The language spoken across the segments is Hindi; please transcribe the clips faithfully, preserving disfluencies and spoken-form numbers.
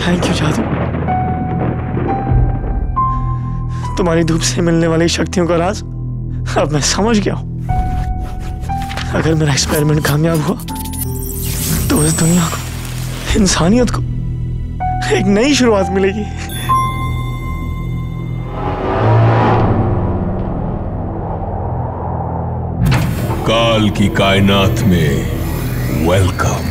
थैंक यू जादू। तुम्हारी धूप से मिलने वाली शक्तियों का राज अब मैं समझ गया हूं। अगर मेरा एक्सपेरिमेंट कामयाब हुआ तो इस दुनिया को, इंसानियत को एक नई शुरुआत मिलेगी। काल की कायनात में वेलकम।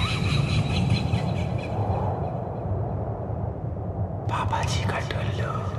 पापा जी का टुल्लू।